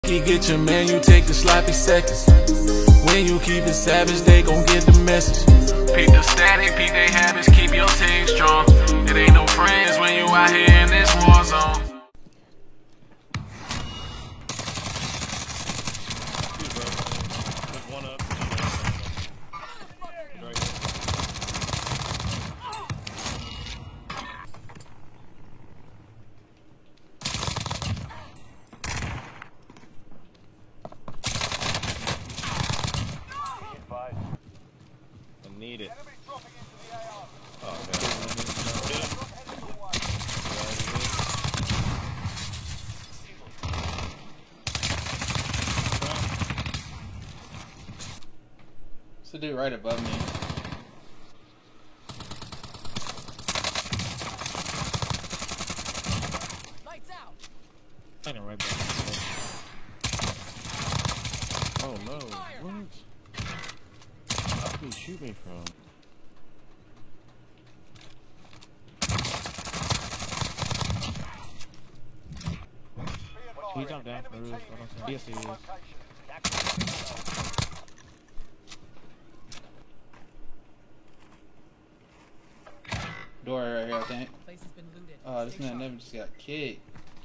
You get your man, you take the sloppy seconds. When you keep it savage, they gon' get the message. Peep the static, peep they habits, keep your team strong. It ain't no friends when you out here in this war zone. Need it. Oh, It's a dude right above me. Lights out. I know right back. Oh no! What? Where did he shoot me from? Can you jump down from the roof? Yes, he is. Door right here, I think. Place has been looted. Oh, this man never just got kicked.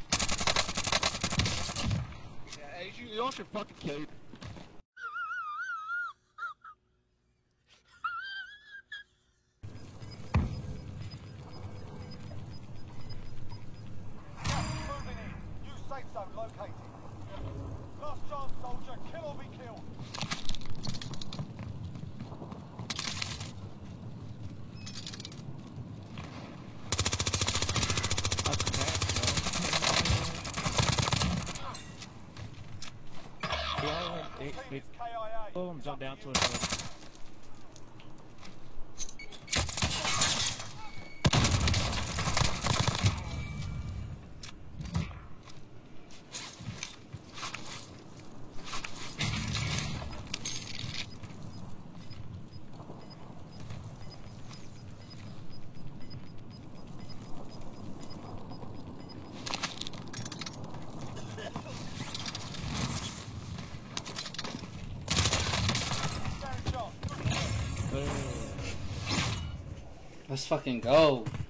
Yeah, hey, you don't should fucking kill you. Safe zone located. Last chance, soldier. Kill or be killed. Boom, jump down to another. Let's fucking go.